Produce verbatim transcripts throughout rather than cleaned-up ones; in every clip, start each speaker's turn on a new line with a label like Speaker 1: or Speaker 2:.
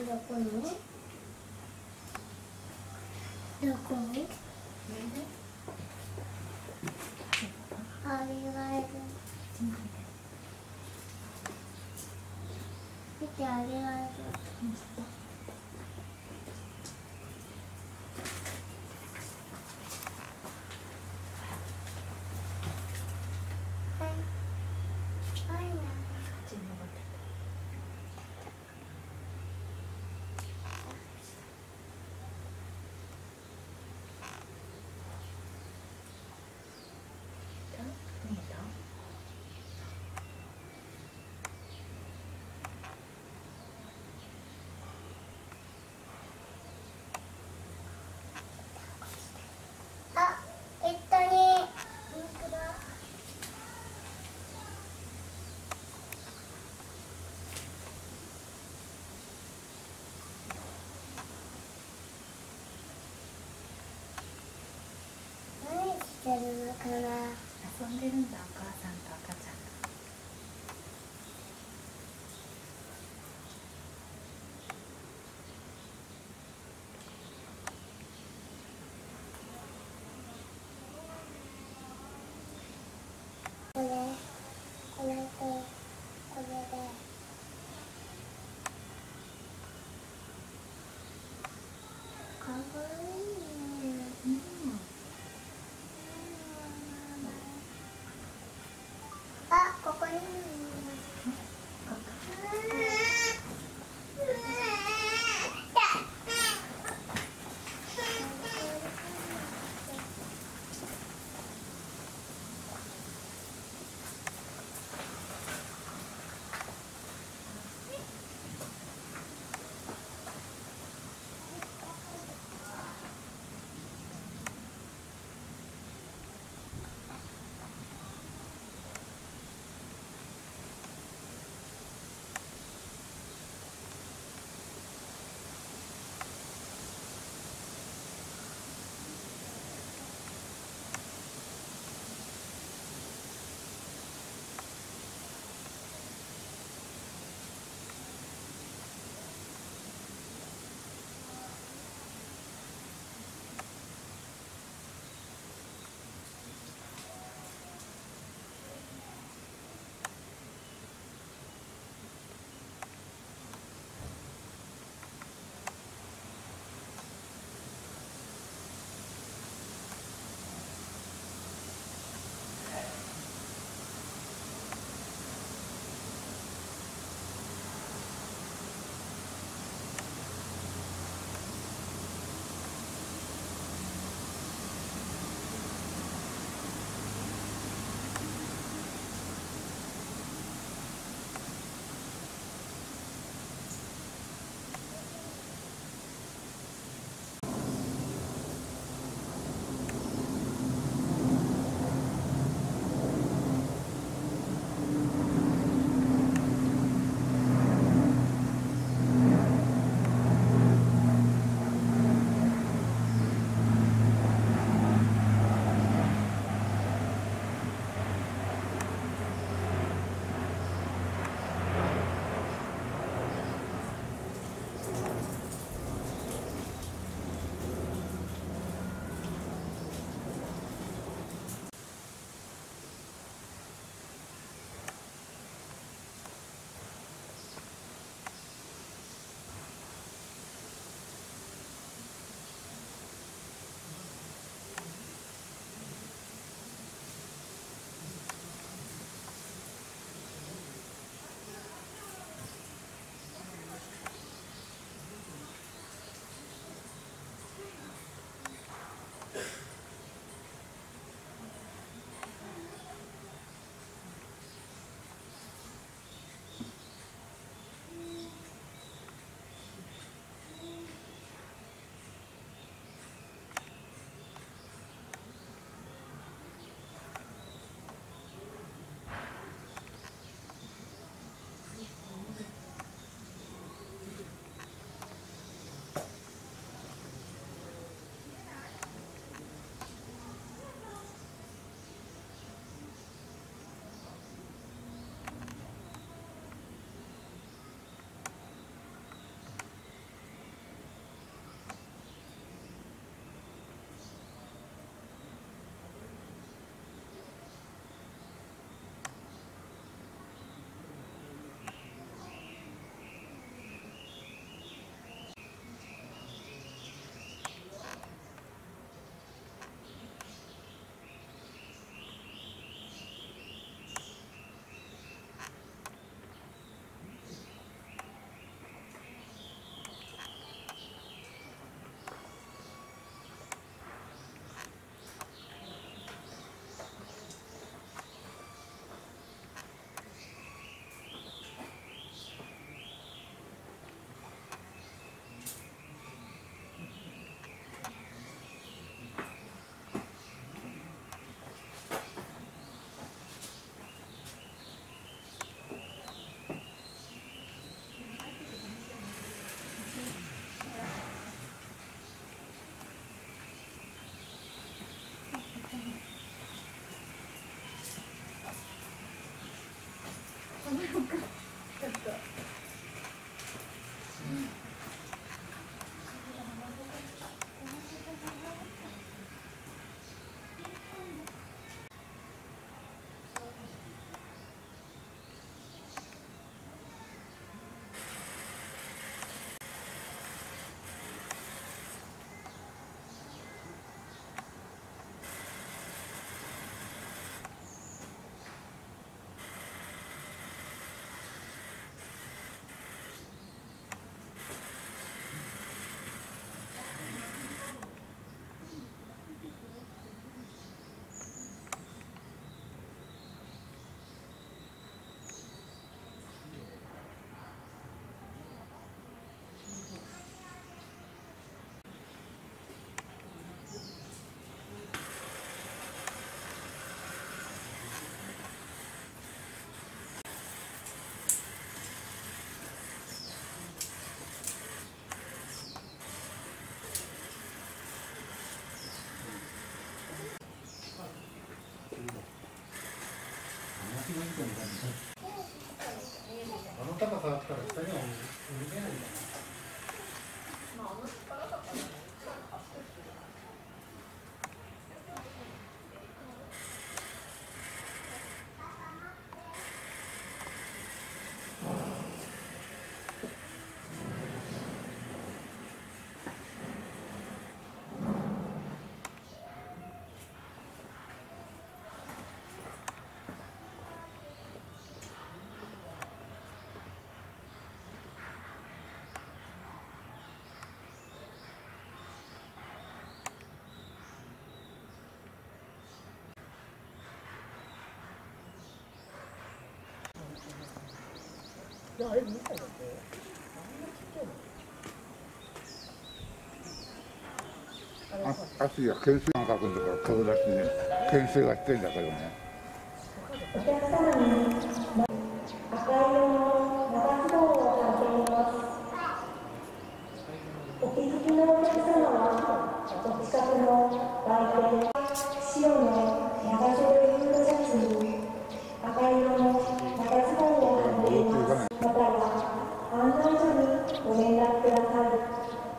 Speaker 1: どこに？どこに？あげられる。見てあげられる。あ、えっとね、本当だ。何してるのかな。
Speaker 2: 遊んでるんだ、お母さんと赤ちゃんが。
Speaker 1: これ、これと、これで。かわいいね。
Speaker 2: うん。
Speaker 1: あ、ここにもいる。
Speaker 3: 下がったら下には降りれないんだな。いや、あれにさいだって。
Speaker 4: あ、足が懸垂感覚のところ顔出してね、懸垂がしてんだけどね。
Speaker 1: お客様に赤色の長ズボンを履いています。お気づきのお客様はお近くの売店、白の長袖フードシャツに赤色の長ズボンを履いています。または案内所にご連絡ください。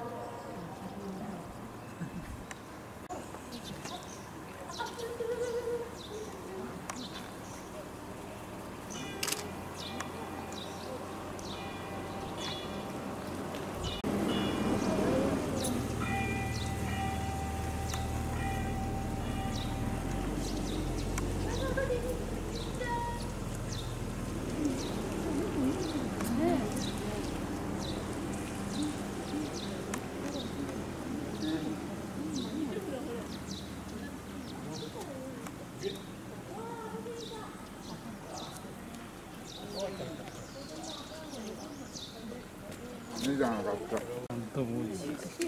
Speaker 4: いいじゃなかった。
Speaker 3: 本当もういい。
Speaker 5: すごい気持ちいい。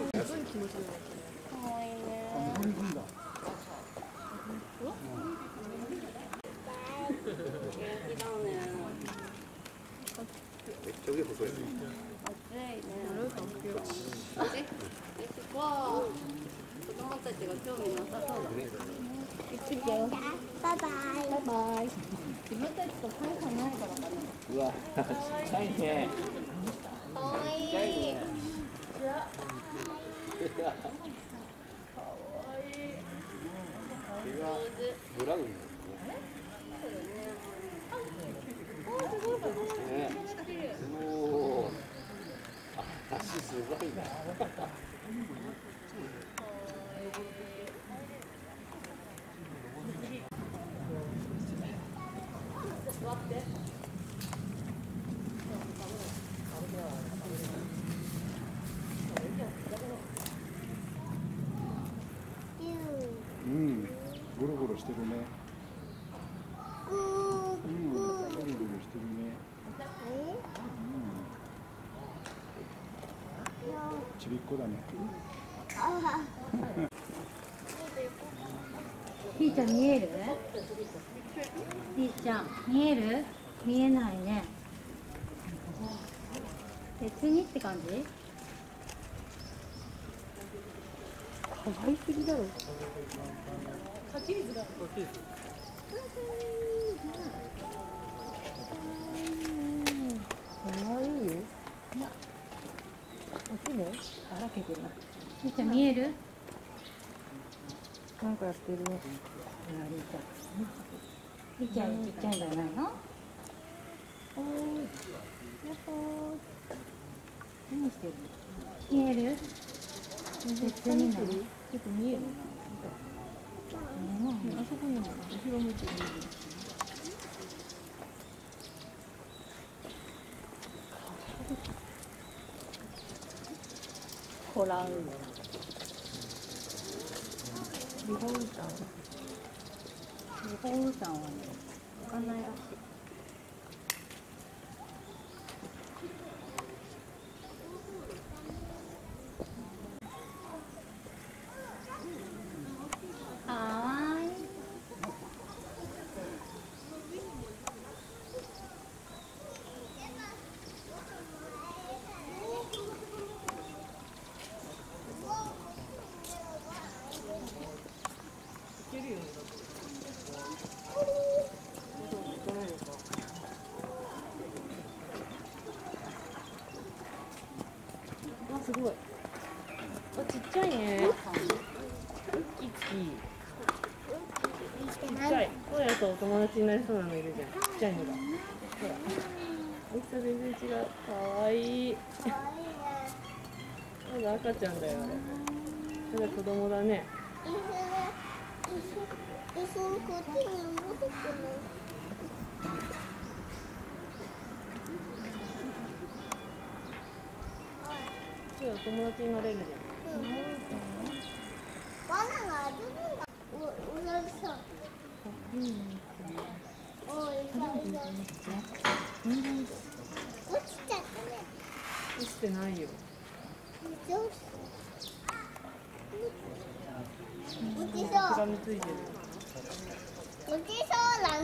Speaker 5: 可愛いね。元気だね。
Speaker 6: めっちゃ上細いね。
Speaker 5: 暑いね。え、え、そこは子供たちが興味なさそうだね。行ってきてよ。
Speaker 1: バイバイ。
Speaker 5: バイバイ。自分たちと大差ないからかな。
Speaker 6: うわ、ちっちゃいね。
Speaker 5: かわいい。
Speaker 6: ちっちゃいね。ブラウン。ね。おお。あ、足すごいな。
Speaker 5: 座って。
Speaker 4: うん、ゴロゴロしてるね。うん、ゴロゴロしてるね。うん、ちびっこだね。
Speaker 2: ひーちゃん見える？ひーちゃん見える？見えないね。別にって感じ？
Speaker 5: 可愛すぎだろ。可愛いよ。足ね、ばらけてるな。
Speaker 2: ひーちゃん見える？
Speaker 5: なんかやってるね。
Speaker 2: ひーちゃんちっちゃいんじゃないの？
Speaker 5: おーい。やっほー。何してる？
Speaker 2: 見える？別にない。
Speaker 5: ちょっと見える？あそこにも後ろ向いてる。ホラー。日本館。
Speaker 2: 日本館はね、行かないらしい。かわいい。
Speaker 5: いけるよね。 すごい。あ、ちっちゃいね。キキ。ちっちゃい。こうやとお友達になりそうなのいるじゃん。ちっちゃいのが。ほら。大きさ全然違う。かわいい。まだ赤ちゃんだよ、あれ。まだ子供だね。
Speaker 7: 一緒にこっちに戻ってくる。
Speaker 5: お友達になれるじゃん。
Speaker 7: バナナあるんだ。お、うさぎさん。お、うさぎさん。落ちちゃったね。
Speaker 5: 落ちてないよ。
Speaker 7: 落ちそう。
Speaker 5: しがみついてる。
Speaker 7: 落ちそうだね。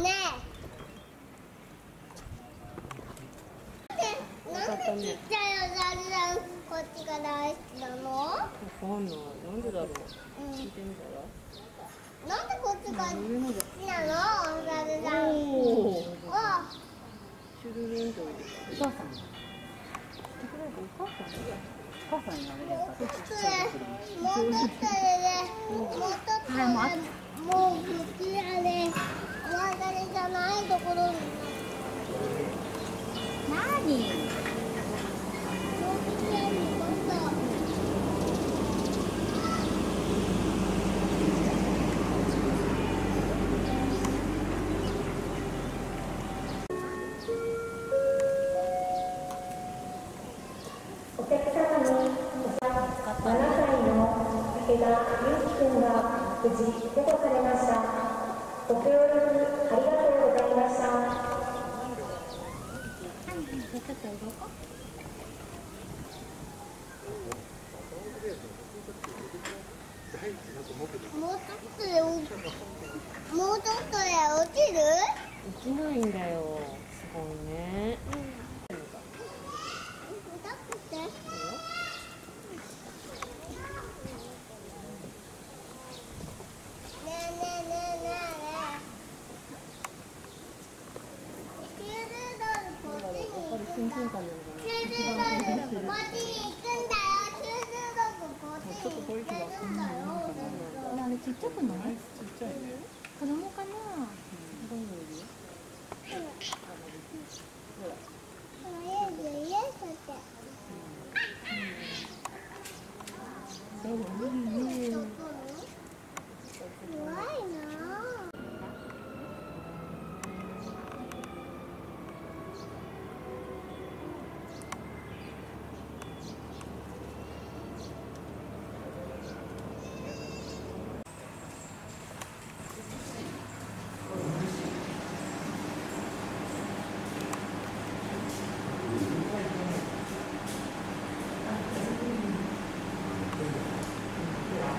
Speaker 7: なんでちっちゃいお猿さんこっちが大好きなの？
Speaker 5: わかんない。なんでだろう。聞いてみたら。
Speaker 7: なんでこっちが好きなの？お猿さん。
Speaker 5: おお。
Speaker 7: あ、
Speaker 5: シュルルンといる。
Speaker 2: お母さん。お母さん。お母さんになれるか。
Speaker 7: それもうちょっとでね、もうちょっとでもうこちらでお別れじゃないところに。
Speaker 2: 何？
Speaker 1: お客様にななさいの武田祐樹君が無事保護されました。ご協力ありがとうございました。
Speaker 7: もうちょっとでもうちょっとで落ちる？
Speaker 5: 落ちないんだよ。すごいね。
Speaker 7: 痛くて？ねえねえねえねえねえ。きゅうじゅうドルこっちに行くんだ。きゅうじゅうドルこっちに行くんだよ。きゅうじゅうドルこっちに行くんだよ。
Speaker 2: あれちっちゃくない？
Speaker 5: ちっちゃいね。
Speaker 2: 子供かな？
Speaker 7: 怖いな。
Speaker 5: こ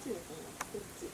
Speaker 5: しいですね。こっち。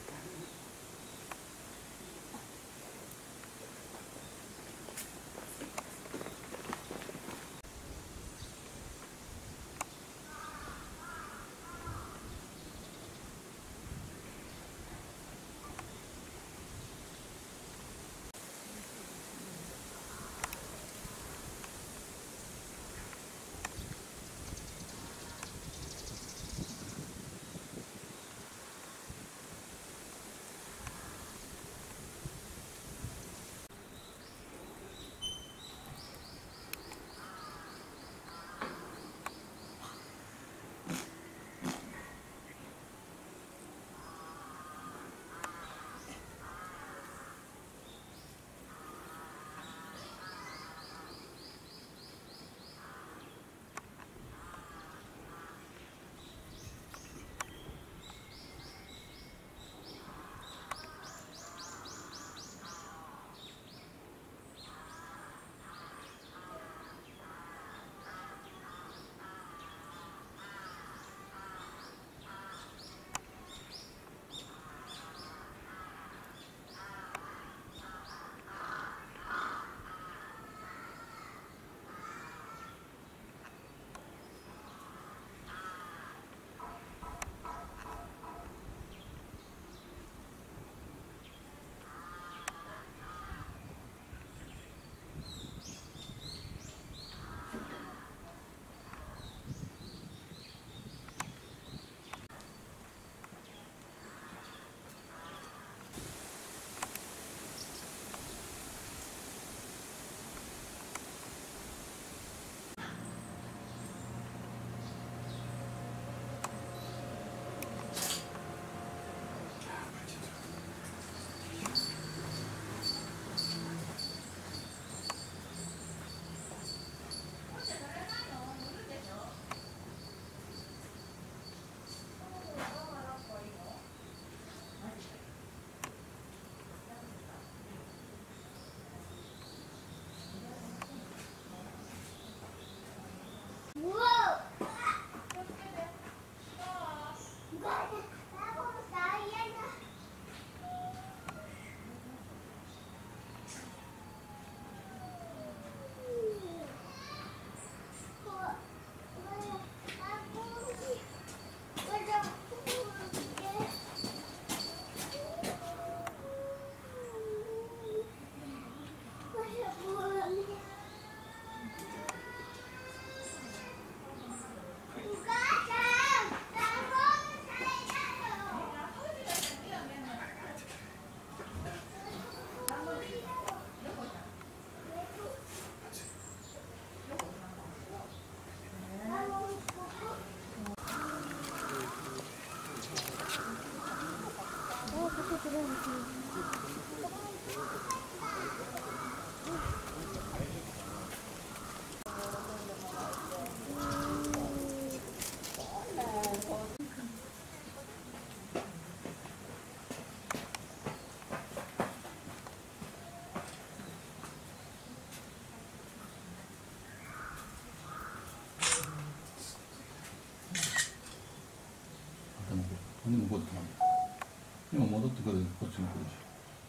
Speaker 8: でもこっち今戻ってくるこっちも来るでしょ。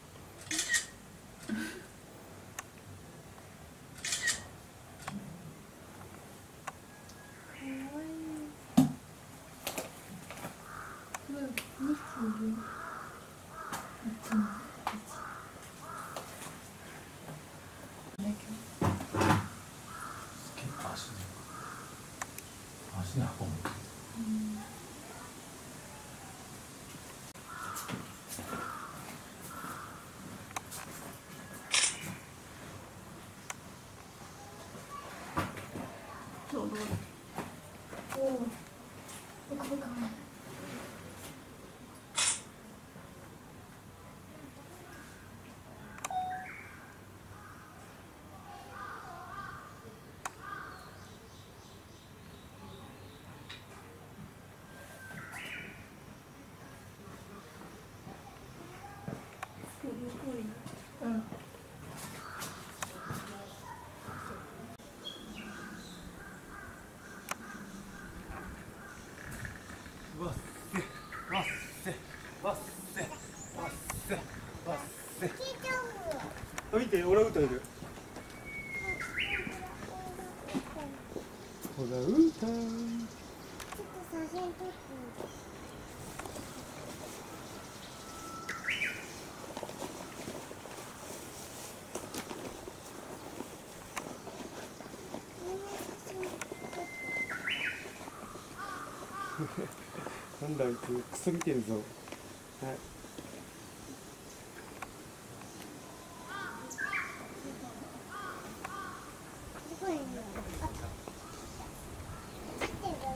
Speaker 8: 足で運ぶ。
Speaker 3: すご
Speaker 7: 写真撮ってみて。
Speaker 3: なんだあいつクソ見てるぞ。はい。
Speaker 7: すごいね。あ、手が見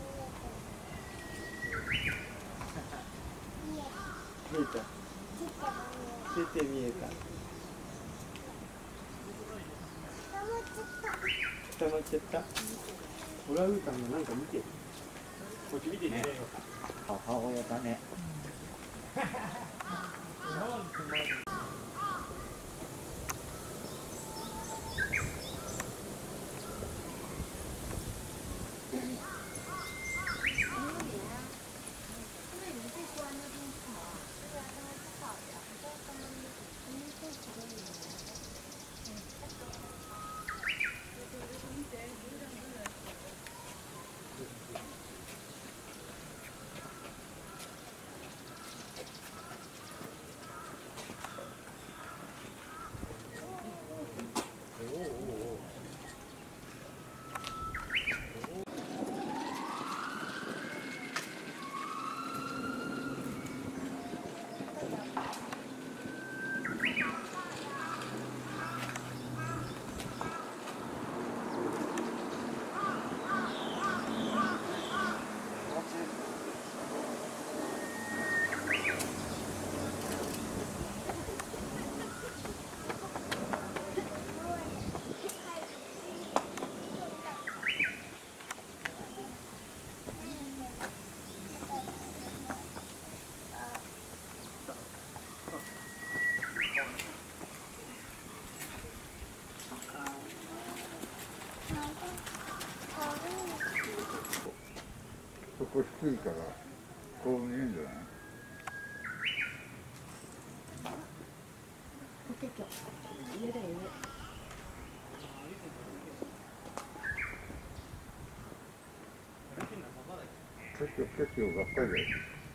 Speaker 3: 見えた。出て見えた。
Speaker 7: えた。
Speaker 3: 固まっちゃった。オランウータンがなんか見てる。こっち見てみてよ。
Speaker 6: 母親だね。
Speaker 4: そこ低いからこう見えるんじゃない？結構結構ばっかりだよ。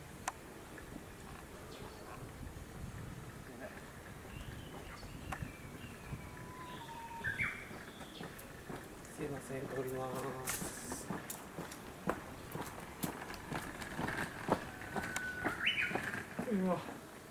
Speaker 3: すいません、通ります。うわ。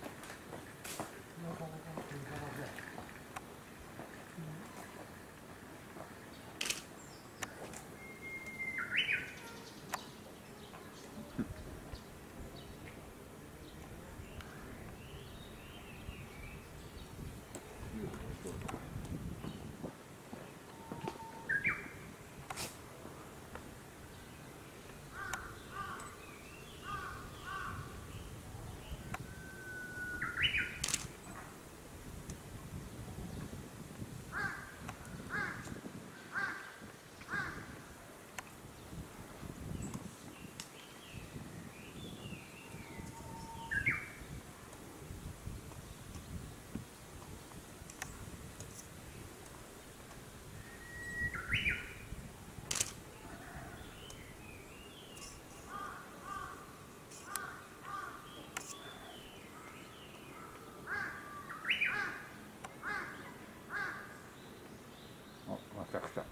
Speaker 4: あ、また来た。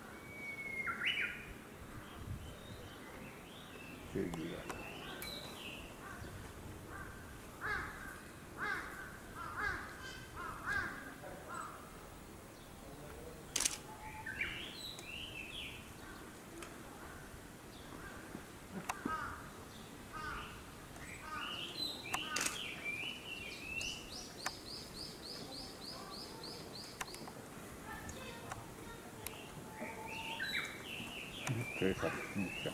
Speaker 4: 正義だ。警察に来た。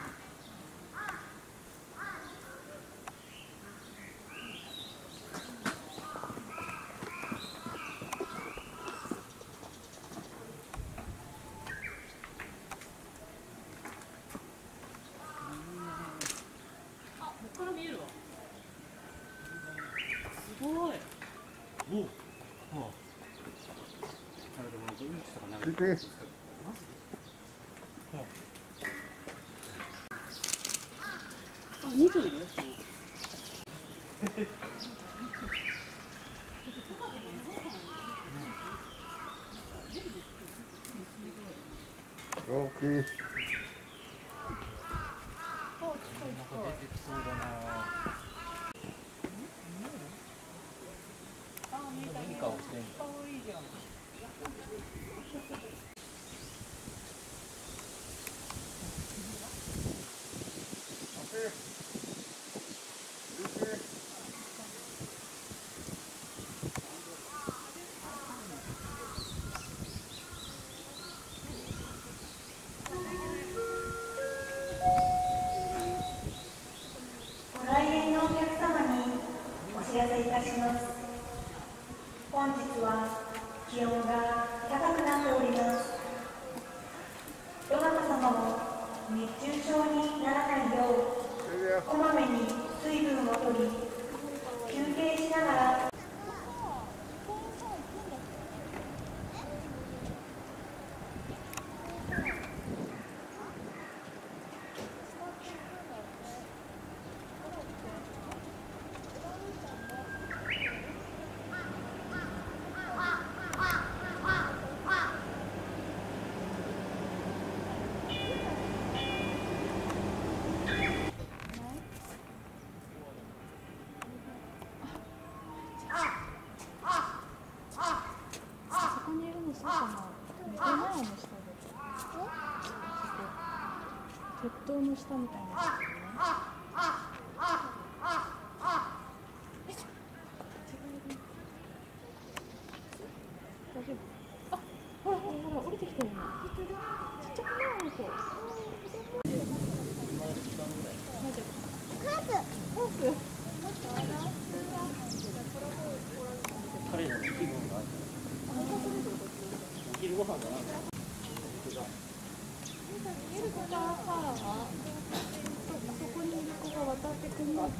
Speaker 3: すごい。おお。はあ。あれでもうんちとか流れてる。
Speaker 4: 大きい。
Speaker 1: ご来園のお客様にお知らせいたします。本日は気温が高くなっております。どなた様も熱中症にならないよう、こまめに水分をとり、休憩しながら
Speaker 2: 鉄塔の下みたいなやつですね。大丈夫？あ、ほらほらほら降りてきてるの。ちっちゃくないあの子。
Speaker 6: 彼らの気分がある。お昼ご飯だな。
Speaker 2: そこからさ、そこにいる子が渡ってくるのかな。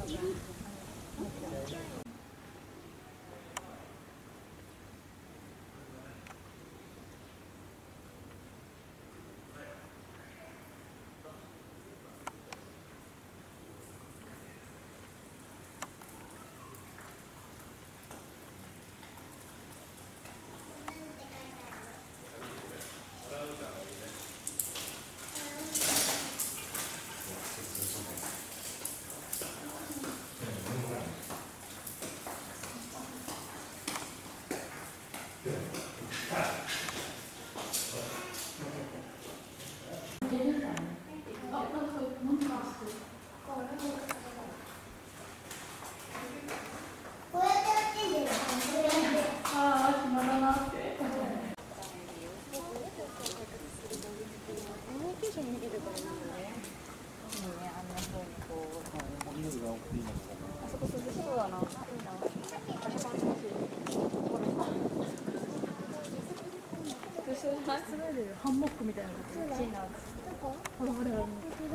Speaker 2: ハンモックみたいなのがちっちゃいな。ほらほらほら。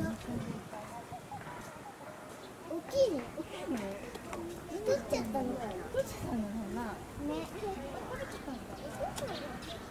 Speaker 7: 大きいね。太っちゃったのかな。
Speaker 2: どっちさんの方が。
Speaker 7: ね。